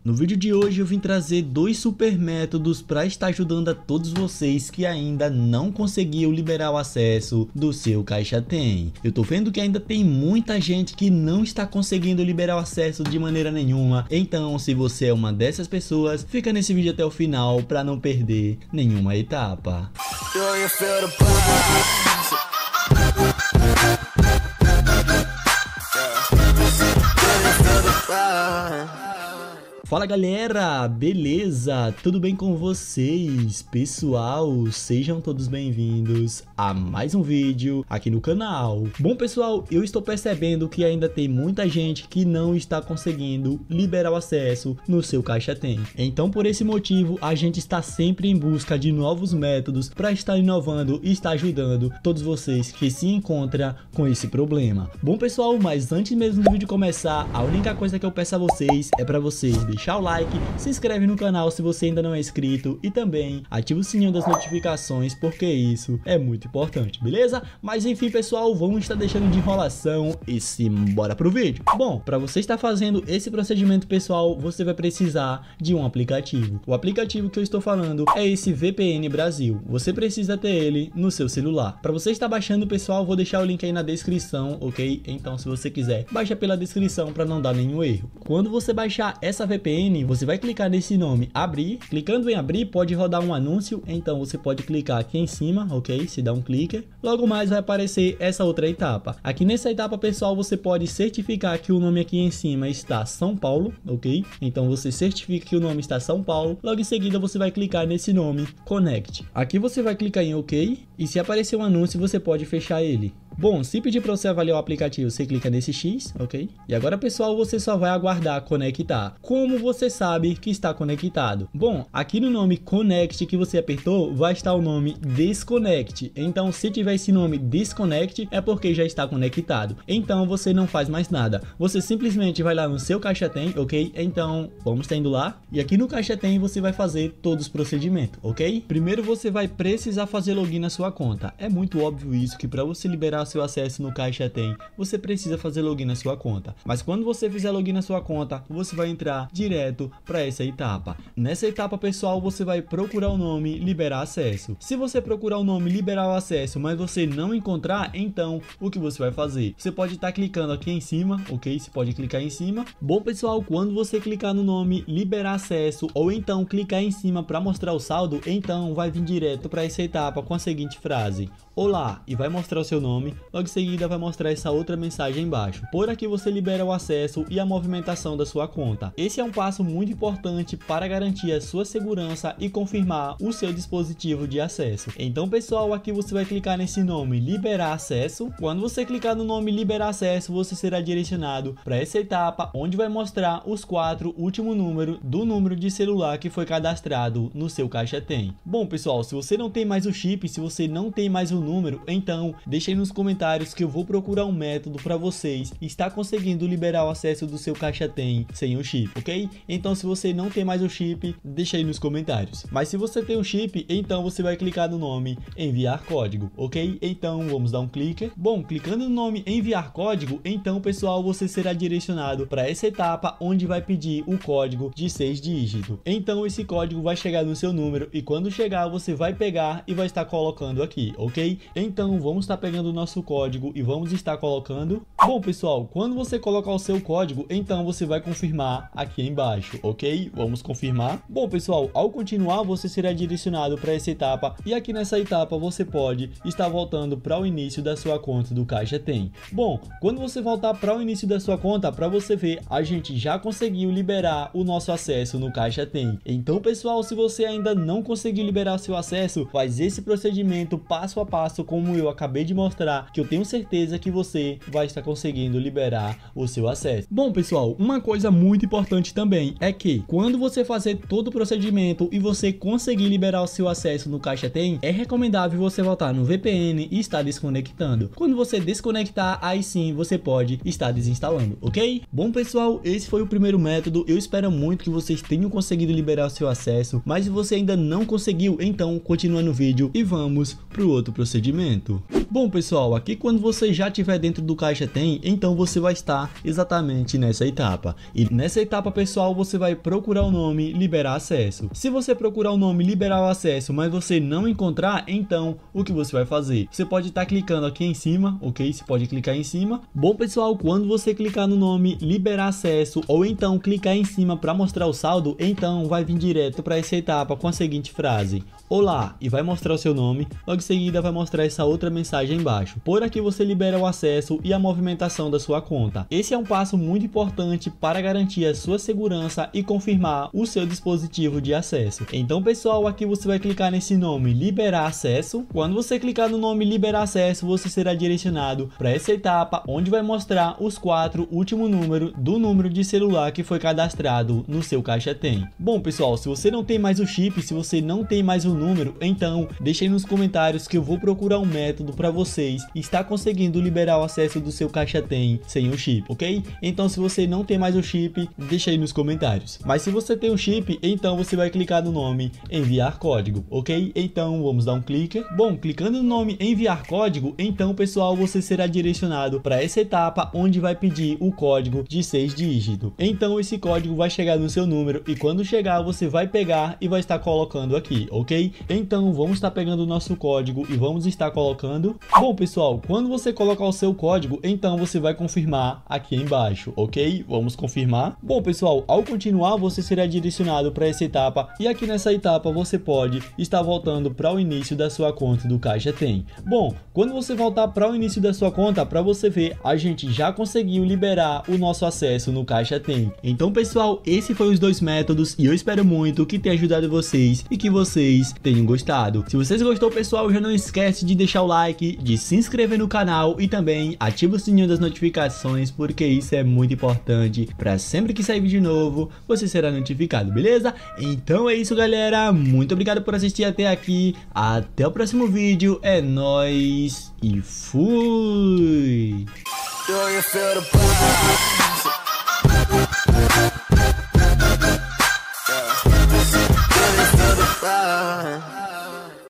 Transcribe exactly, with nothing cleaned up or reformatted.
No vídeo de hoje eu vim trazer dois super métodos para estar ajudando a todos vocês que ainda não conseguiu liberar o acesso do seu Caixa Tem. Eu tô vendo que ainda tem muita gente que não está conseguindo liberar o acesso de maneira nenhuma, então se você é uma dessas pessoas, fica nesse vídeo até o final para não perder nenhuma etapa. Fala galera, beleza? Tudo bem com vocês? Pessoal, sejam todos bem-vindos a mais um vídeo aqui no canal. Bom pessoal, eu estou percebendo que ainda tem muita gente que não está conseguindo liberar o acesso no seu Caixa Tem. Então por esse motivo a gente está sempre em busca de novos métodos para estar inovando e estar ajudando todos vocês que se encontram com esse problema. Bom pessoal, mas antes mesmo do vídeo começar, a única coisa que eu peço a vocês é para vocês deixar deixar o like, se inscreve no canal se você ainda não é inscrito e também ativa o sininho das notificações porque isso é muito importante, beleza? Mas enfim pessoal, vamos estar deixando de enrolação e simbora pro vídeo. Bom, para você estar fazendo esse procedimento pessoal, você vai precisar de um aplicativo. O aplicativo que eu estou falando é esse V P N Brasil. Você precisa ter ele no seu celular. Para você estar baixando pessoal, vou deixar o link aí na descrição, ok? Então se você quiser, baixa pela descrição para não dar nenhum erro. Quando você baixar essa V P N, você vai clicar nesse nome abrir, clicando em abrir pode rodar um anúncio, então você pode clicar aqui em cima, ok? Se dá um clique, logo mais vai aparecer essa outra etapa. Aqui nessa etapa pessoal, você pode certificar que o nome aqui em cima está São Paulo, ok? Então você certifica que o nome está São Paulo, logo em seguida você vai clicar nesse nome Connect. Aqui você vai clicar em ok e se aparecer um anúncio você pode fechar ele. Bom, se pedir para você avaliar o aplicativo, você clica nesse X, ok? E agora, pessoal, você só vai aguardar conectar. Como você sabe que está conectado? Bom, aqui no nome Connect que você apertou, vai estar o nome Disconnect. Então, se tiver esse nome Disconnect, é porque já está conectado. Então, você não faz mais nada. Você simplesmente vai lá no seu Caixa Tem, ok? Então, vamos tendo lá. E aqui no Caixa Tem, você vai fazer todos os procedimentos, ok? Primeiro, você vai precisar fazer login na sua conta. É muito óbvio isso, que para você liberar seu acesso no Caixa Tem, você precisa fazer login na sua conta. Mas quando você fizer login na sua conta, você vai entrar direto para essa etapa. Nessa etapa, pessoal, você vai procurar o nome liberar acesso. Se você procurar o nome liberar o acesso, mas você não encontrar, então o que você vai fazer? Você pode estar clicando aqui em cima, ok? Você pode clicar em cima. Bom, pessoal, quando você clicar no nome liberar acesso ou então clicar em cima para mostrar o saldo, então vai vir direto para essa etapa com a seguinte frase: olá, e vai mostrar o seu nome. Logo em seguida vai mostrar essa outra mensagem embaixo. Por aqui você libera o acesso e a movimentação da sua conta. Esse é um passo muito importante para garantir a sua segurança e confirmar o seu dispositivo de acesso. Então pessoal, aqui você vai clicar nesse nome liberar acesso. Quando você clicar no nome liberar acesso, você será direcionado para essa etapa onde vai mostrar os quatro últimos números do número de celular que foi cadastrado no seu Caixa Tem. Bom pessoal, se você não tem mais o chip, se você não tem mais o número, então deixa aí nos comentários que eu vou procurar um método para vocês estar conseguindo liberar o acesso do seu Caixa Tem sem o chip, ok? Então se você não tem mais o chip, deixa aí nos comentários. Mas se você tem o chip, então você vai clicar no nome enviar código, ok? Então vamos dar um clique. Bom, clicando no nome enviar código, então pessoal, você será direcionado para essa etapa onde vai pedir o código de seis dígitos. Então esse código vai chegar no seu número e quando chegar você vai pegar e vai estar colocando aqui, ok? Então vamos estar pegando o nosso código e vamos estar colocando. Bom pessoal, quando você colocar o seu código, então você vai confirmar aqui embaixo, ok? Vamos confirmar. Bom pessoal, ao continuar você será direcionado para essa etapa e aqui nessa etapa você pode estar voltando para o início da sua conta do Caixa Tem. Bom, quando você voltar para o início da sua conta, para você ver, a gente já conseguiu liberar o nosso acesso no Caixa Tem. Então pessoal, se você ainda não conseguiu liberar o seu acesso, faz esse procedimento passo a passo como eu acabei de mostrar, que eu tenho certeza que você vai estar conseguindo liberar o seu acesso. Bom pessoal, uma coisa muito importante também é que quando você fazer todo o procedimento e você conseguir liberar o seu acesso no Caixa Tem, é recomendável você voltar no V P N e estar desconectando. Quando você desconectar, aí sim você pode estar desinstalando, ok? Bom pessoal, esse foi o primeiro método. Eu espero muito que vocês tenham conseguido liberar o seu acesso, mas se você ainda não conseguiu, então continua no vídeo e vamos para o outro procedimento. Bom pessoal, aqui quando você já estiver dentro do Caixa Tem, então você vai estar exatamente nessa etapa. E nessa etapa pessoal, você vai procurar o nome liberar acesso. Se você procurar o nome liberar o acesso, mas você não encontrar, então o que você vai fazer? Você pode estar clicando aqui em cima, ok? Você pode clicar em cima. Bom pessoal, quando você clicar no nome liberar acesso ou então clicar em cima para mostrar o saldo, então vai vir direto para essa etapa com a seguinte frase: olá, e vai mostrar o seu nome. Logo em seguida vai mostrar essa outra mensagem embaixo: por aqui você libera o acesso e a movimentação da sua conta. Esse é um passo muito importante para garantir a sua segurança e confirmar o seu dispositivo de acesso. Então pessoal, aqui você vai clicar nesse nome liberar acesso. Quando você clicar no nome liberar acesso, você será direcionado para essa etapa onde vai mostrar os quatro últimos números do número de celular que foi cadastrado no seu Caixa Tem. Bom pessoal, se você não tem mais o chip, se você não tem mais o número, então deixe aí nos comentários que eu vou procurar um método para vocês estar conseguindo liberar o acesso do seu Caixa Tem sem o chip, ok? Então se você não tem mais o chip, deixa aí nos comentários. Mas se você tem o chip, então você vai clicar no nome enviar código, ok? Então vamos dar um clique. Bom, clicando no nome enviar código, então pessoal, você será direcionado para essa etapa onde vai pedir o código de seis dígitos. Então esse código vai chegar no seu número e quando chegar você vai pegar e vai estar colocando aqui, ok? Então vamos estar pegando o nosso código e vamos estar colocando. Bom pessoal, quando você colocar o seu código, então você vai confirmar aqui embaixo, ok? Vamos confirmar. Bom pessoal, ao continuar você será direcionado para essa etapa e aqui nessa etapa você pode estar voltando para o início da sua conta do Caixa Tem. Bom, quando você voltar para o início da sua conta, para você ver, a gente já conseguiu liberar o nosso acesso no Caixa Tem. Então pessoal, esse foi os dois métodos e eu espero muito que tenha ajudado vocês e que vocês tenham gostado. Se vocês gostou pessoal, já não esquece de deixar o like, de se inscrever no canal e também ativa o sininho das notificações, porque isso é muito importante para sempre que sair vídeo novo, você será notificado, beleza? Então é isso galera, muito obrigado por assistir até aqui, até o próximo vídeo, é nóis e fui! Do you feel the vibe?